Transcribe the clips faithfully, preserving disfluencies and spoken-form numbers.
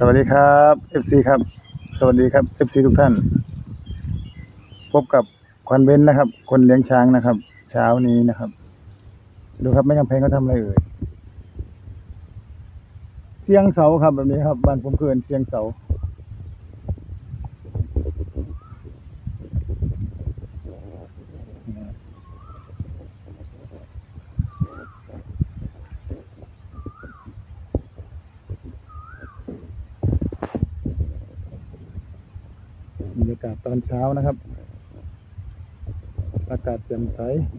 วัสดีครับ เอฟ ซี ครับสวัสดีครับ เอฟ ซี ทุกท่านพบกับควันเบ้นนะครับคนเลี้ยงช้างนะครับเช้านี้นะครับดูครับแม่กำแพงเขาทำอะไรเอ่ยเสียงเสาครับแบบนี้ครับบ้านผมเกินเสียงเสาบรรยากาศตอนเช้านะครับอากาศแจ่มใส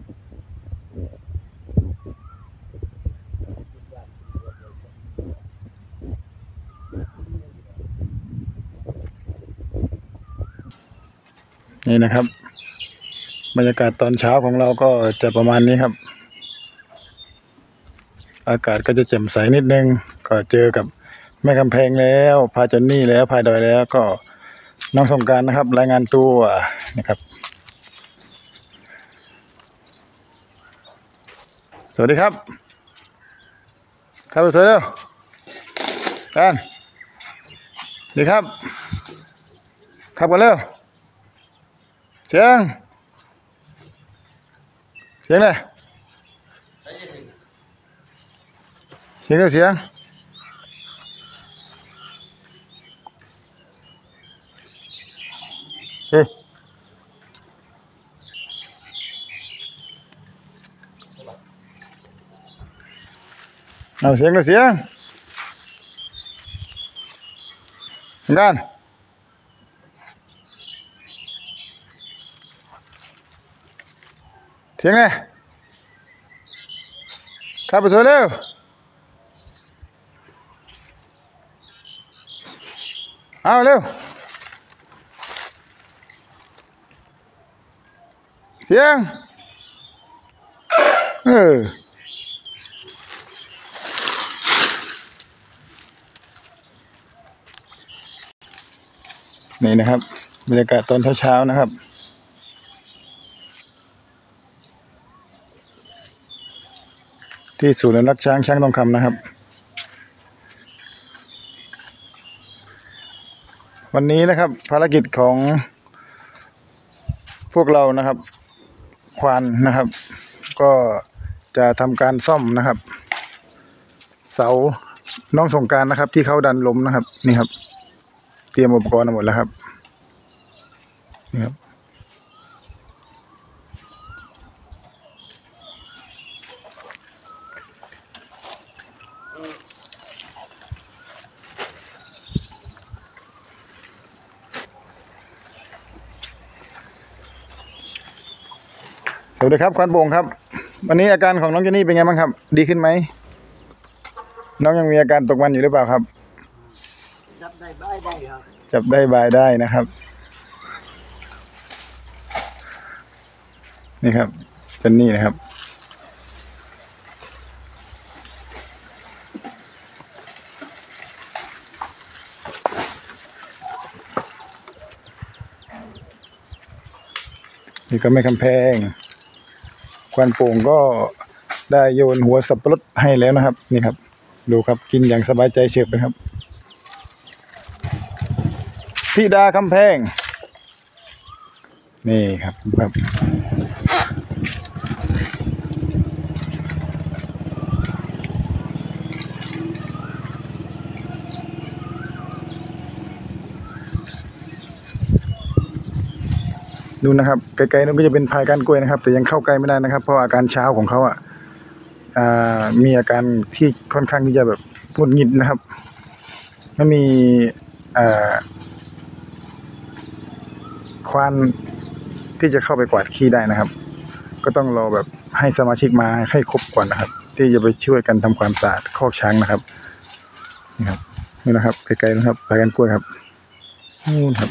นี่นะครับบรรยากาศตอนเช้าของเราก็จะประมาณนี้ครับอากาศก็จะแจ่มใสนิดนึงก็เจอกับแม่กำแพงแล้วพาจันนี่แล้วพาดอยแล้วก็น้องสงกรานต์นะครับรายงานตัวนะครับสวัสดีครับครับสวัสดีกันดีครับขับกันเร็วเสียงเสียงเลยเสียงเสียงเฮ้ยเอาเสียงเลยเสียงกันเสียงเลยขับไปสวยเร็วเอาเร็วเสียงเออนี่นะครับบรรยากาศตอนเช้าๆนะครับที่ศูนย์อนุรักษ์ช้างช้างทองคำนะครับวันนี้นะครับภารกิจของพวกเรานะครับควานนะครับก็จะทำการซ่อมนะครับเสาน้องสงกรานต์นะครับที่เขาดันล้มนะครับนี่ครับเตรียมอุปกรณ์หมดแล้วครับนี่ครับสวัสดีครับควานโป่งครับวันนี้อาการของน้องเจนี่เป็นไงบ้างครับดีขึ้นไหมน้องยังมีอาการตกมันอยู่หรือเปล่าครับจับได้บายได้ครับจับได้บายได้นะครับนี่ครับเป็นนี่นะครับนี่ก็ไม่คำแพงควานโป่งก็ได้โยนหัวสับปะรดให้แล้วนะครับนี่ครับดูครับกินอย่างสบายใจเฉียบเลยครับพี่ดาคำแพงนี่ครับครับดูนะครับไกลๆนั่นก็จะเป็นพายก้านกล้วยนะครับแต่ยังเข้าใกล้ไม่ได้นะครับเพราะอาการเช้าของเขาอ่ะมีอาการที่ค่อนข้างที่จะแบบหงุดหงิดนะครับไม่มีควานที่จะเข้าไปกวาดขี้ได้นะครับก็ต้องรอแบบให้สมาชิกมาให้ครบก่อนนะครับที่จะไปช่วยกันทำความสะอาดคอกช้างนะครับนี่ครับนี่นะครับไกลๆนะครับพายก้านกล้วยครับนู่นครับ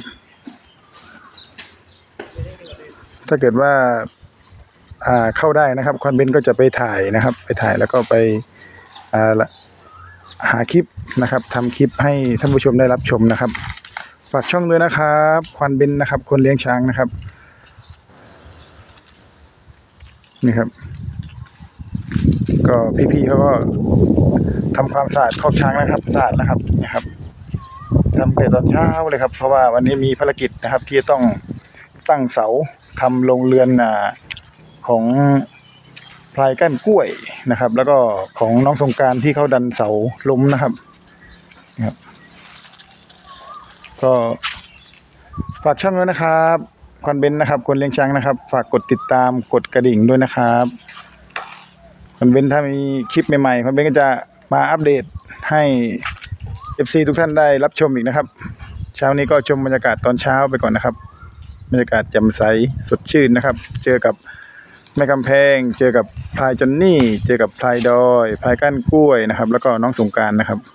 ถ้าเกิดว่าอ่าเข้าได้นะครับควันเบนก็จะไปถ่ายนะครับไปถ่ายแล้วก็ไปอ่าหาคลิปนะครับทำคลิปให้ท่านผู้ชมได้รับชมนะครับฝากช่องด้วยนะครับควันเบนนะครับคนเลี้ยงช้างนะครับนี่ครับก็พี่ๆเขาก็ทำความสะอาดคอกช้างนะครับสะอาดนะครับนี่ครับทำแต่ตอนเช้าเลยครับเพราะว่าวันนี้มีภารกิจนะครับที่ต้องตั้งเสาทำโรงเรือนอ่าของพลายก้านกล้วยนะครับแล้วก็ของน้องสงกรานต์ที่เขาดันเสาล้มนะครับนะครับก็ฝากช่องด้วยนะครับควันเบนนะครับคนเลี้ยงช้างนะครับฝากกดติดตามกดกระดิ่งด้วยนะครับควันเบนถ้ามีคลิปใหม่ๆควันเบนก็จะมาอัปเดตให้ เอฟ ซี ทุกท่านได้รับชมอีกนะครับเช้านี้ก็ชมบรรยากาศตอนเช้าไปก่อนนะครับบรรยากาศแจ่มใสสดชื่นนะครับเจอกับแม่กำแพงเจอกับพลายจอนนี่เจอกับพลายดอยพลายก้านกล้วยนะครับแล้วก็น้องสงกรานต์นะครับ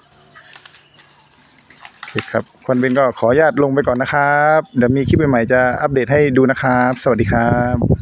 โอเคครับควันเบนก็ขออนุญาตลงไปก่อนนะครับเดี๋ยวมีคลิปใหม่ๆจะอัปเดตให้ดูนะครับสวัสดีครับ